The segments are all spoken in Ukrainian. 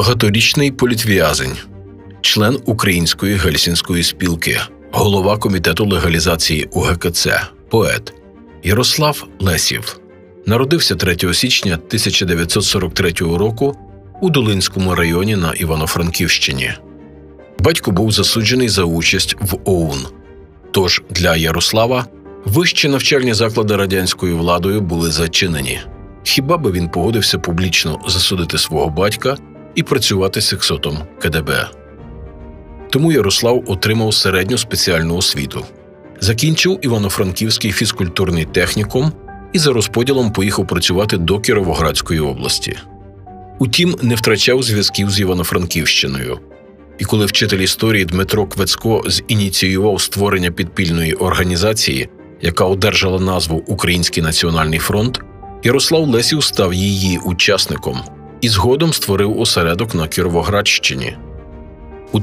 багаторічний політв'язень, член Української Гельсінської спілки, голова Комітету легалізації УГКЦ, поет Ярослав Лесів. Народився 3 січня 1943 року у Долинському районі на Івано-Франківщині. Батько був засуджений за участь в ОУН. Тож для Ярослава вищі навчальні заклади радянською владою були зачинені. Хіба би він погодився публічно засудити свого батька і працювати сексотом КДБ. Тому Ярослав отримав середню спеціальну освіту. Закінчив Івано-Франківський фізкультурний технікум і за розподілом поїхав працювати до Кіровоградської області. Утім, не втрачав зв'язків з Івано-Франківщиною. І коли вчитель історії Дмитро Квецько зініціював створення підпільної організації, яка одержала назву «Український національний фронт», Ярослав Лесів став її учасником і згодом створив осередок на Кіровоградщині. У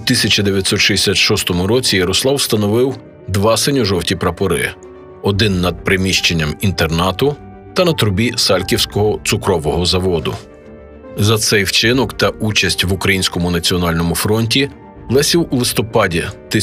1966 році Ярослав встановив 2 синьо-жовті прапори – один над приміщенням інтернату та на трубі Сальківського цукрового заводу. За цей вчинок та участь в Українському національному фронті Лесів у листопаді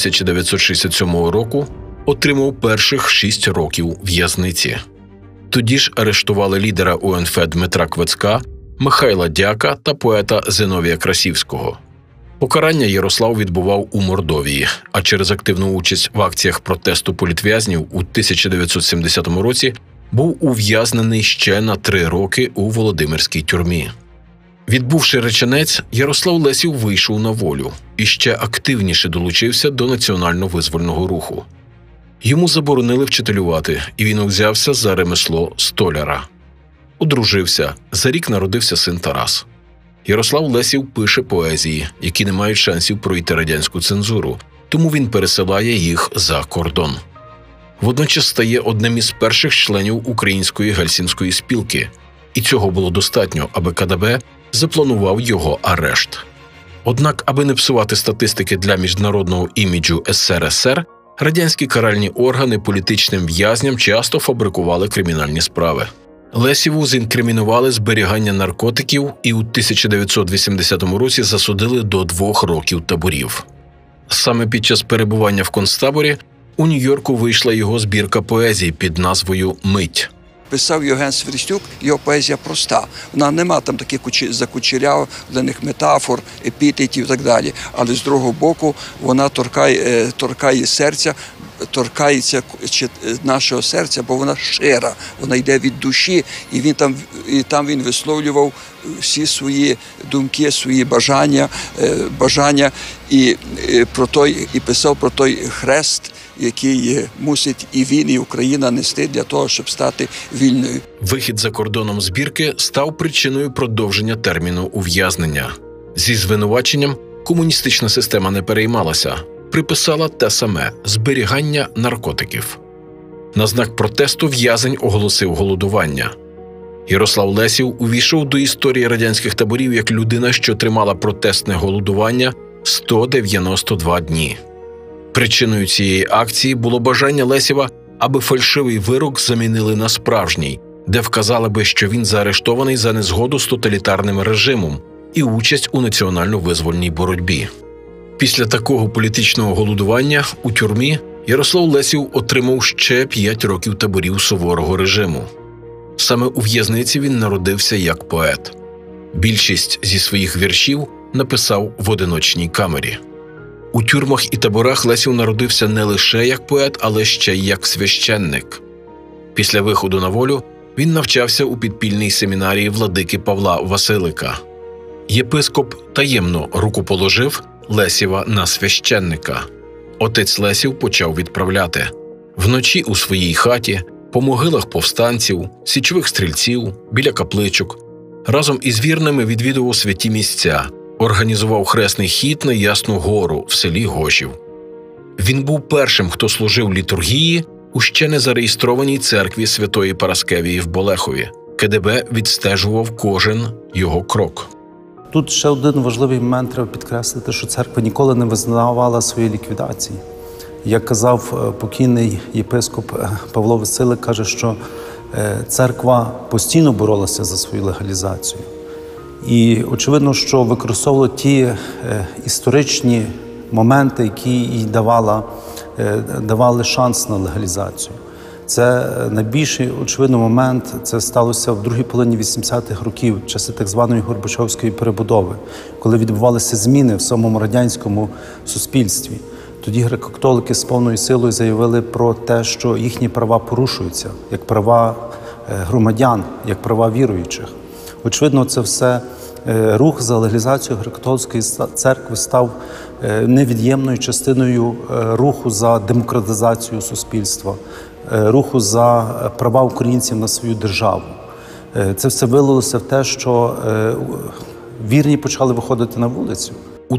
1967 року отримав перших 6 років в'язниці. Тоді ж арештували лідера УНФ Дмитра Квецька, Михайла Дяка та поета Зиновія Красівського. Покарання Ярослав відбував у Мордовії, а через активну участь в акціях протесту політв'язнів у 1970 році був ув'язнений ще на 3 роки у Володимирській тюрмі. Відбувши реченець, Ярослав Лесів вийшов на волю і ще активніше долучився до національно-визвольного руху. Йому заборонили вчителювати, і він узявся за ремесло столяра. Одружився, за рік народився син Тарас. Ярослав Лесів пише поезії, які не мають шансів пройти радянську цензуру, тому він пересилає їх за кордон. Водночас стає одним із перших членів Української Гельсінської спілки, і цього було достатньо, аби КДБ запланував його арешт. Однак, аби не псувати статистики для міжнародного іміджу СРСР, радянські каральні органи політичним в'язням часто фабрикували кримінальні справи. Лесіву зінкримінували зберігання наркотиків і у 1980 році засудили до 2 років таборів. Саме під час перебування в концтаборі у Нью-Йорку вийшла його збірка поезії під назвою «Мить». Писав Євген Свирістюк, його поезія проста. Вона нема там таких закучерявлених метафор, епітетів і так далі. Але з другого боку вона торкає серця, торкається нашого серця, бо вона щира, вона йде від душі, і там він висловлював всі свої думки, свої бажання і писав про той хрест, який мусить і він, і Україна нести для того, щоб стати вільною. Вихід за кордоном збірки став причиною продовження терміну ув'язнення. Зі звинуваченням комуністична система не переймалася, приписала те саме – зберігання наркотиків. На знак протесту в'язень оголосив голодування. Ярослав Лесів увійшов до історії радянських таборів як людина, що тримала протестне голодування 192 дні. Причиною цієї акції було бажання Лесєва, аби фальшивий вирок замінили на справжній, де вказали би, що він заарештований за незгоду з тоталітарним режимом і участь у національно-визвольній боротьбі. Після такого політичного голодування у тюрмі Ярослав Лесів отримав ще 5 років таборів суворого режиму. Саме у в'язниці він народився як поет. Більшість зі своїх віршів написав в одиночній камері. У тюрмах і таборах Лесів народився не лише як поет, але ще й як священник. Після виходу на волю він навчався у підпільній семінарії владики Павла Василика. Єпископ таємно рукоположив Лесєва на священника. Отець Лесів почав відправляти. Вночі у своїй хаті, по могилах повстанців, січових стрільців, біля капличок. Разом із вірними відвідував святі місця, організував хресний хід на Ясну гору в селі Гошів. Він був першим, хто служив літургії у ще не зареєстрованій церкві Святої Параскевії в Болехові. КДБ відстежував кожен його крок. Тут ще один важливий момент треба підкреслити, що церква ніколи не визнавала свої ліквідації. Як казав покійний єпископ Павло Василик, каже, що церква постійно боролася за свою легалізацію. І очевидно, що використовували ті історичні моменти, які їй давали шанс на легалізацію. Це найбільший, очевидно, момент, це сталося в другій половині 80-х років, в часи так званої Горбачовської перебудови, коли відбувалися зміни в самому радянському суспільстві. Тоді греко-католики з повною силою заявили про те, що їхні права порушуються, як права громадян, як права віруючих. Очевидно, це все рух за легалізацію греко-католицької церкви став невід'ємною частиною руху за демократизацію суспільства, руху за права українців на свою державу. Це все вилилося в те, що вірні почали виходити на вулицю. У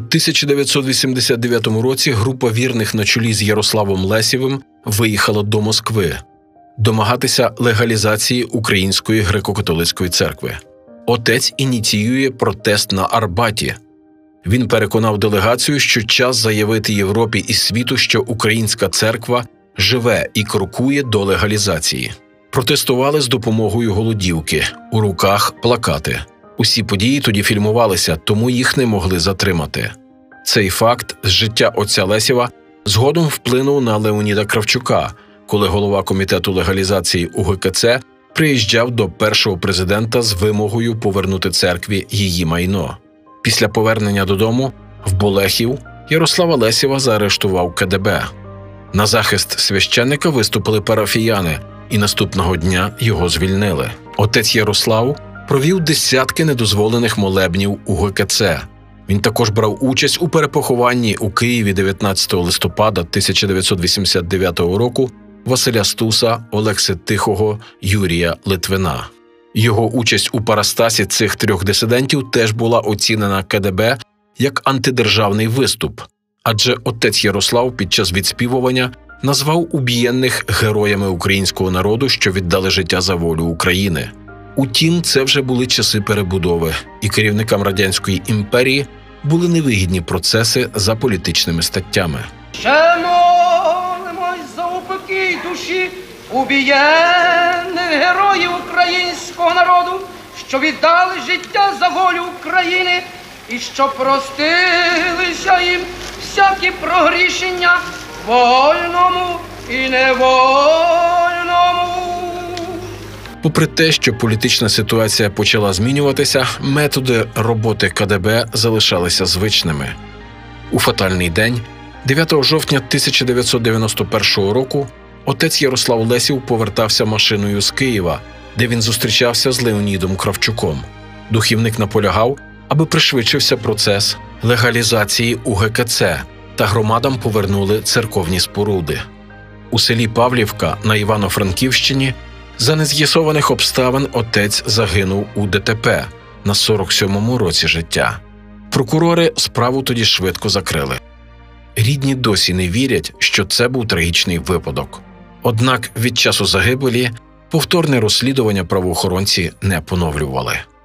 1989 році група вірних на чолі з Ярославом Лесєвим виїхала до Москви домагатися легалізації Української греко-католицької церкви. Отець ініціює протест на Арбаті. Він переконав делегацію, що час заявити Європі і світу, що Українська церква живе і крокує до легалізації. Протестували з допомогою голодівки, у руках плакати. Усі події тоді фільмувалися, тому їх не могли затримати. Цей факт з життя отця Лесєва згодом вплинув на Леоніда Кравчука, коли голова комітету легалізації УГКЦ приїжджав до першого президента з вимогою повернути церкві її майно. Після повернення додому, в Болехів, Ярослава Лесєва заарештував КДБ. На захист священника виступили парафіяни, і наступного дня його звільнили. Отець Ярослав провів десятки недозволених молебнів УГКЦ. Він також брав участь у перепохованні у Києві 19 листопада 1989 року Василя Стуса, Олекси Тихого, Юрія Литвина. Його участь у парастасі цих трьох дисидентів теж була оцінена КДБ як антидержавний виступ, адже отець Ярослав під час відспівування назвав убієнних героями українського народу, що віддали життя за волю України. Утім, це вже були часи перебудови, і керівникам Радянської імперії були невигідні процеси за політичними статтями. Ще молимось за упокій душі убієнних героїв українського народу, що віддали життя за волю України і що простилися їм всякі прогрішення вольному і невольному. Попри те, що політична ситуація почала змінюватися, методи роботи КДБ залишалися звичними. У фатальний день, 9 жовтня 1991 року, отець Ярослав Лесєв повертався машиною з Києва, де він зустрічався з Леонідом Кравчуком. Духівник наполягав, аби пришвидшився процес легалізації УГКЦ та громадам повернули церковні споруди. У селі Павлівка на Івано-Франківщині за нез'ясованих обставин отець загинув у ДТП на 47-му році життя. Прокурори справу тоді швидко закрили. Рідні досі не вірять, що це був трагічний випадок. Однак від часу загибелі повторне розслідування правоохоронці не поновлювали.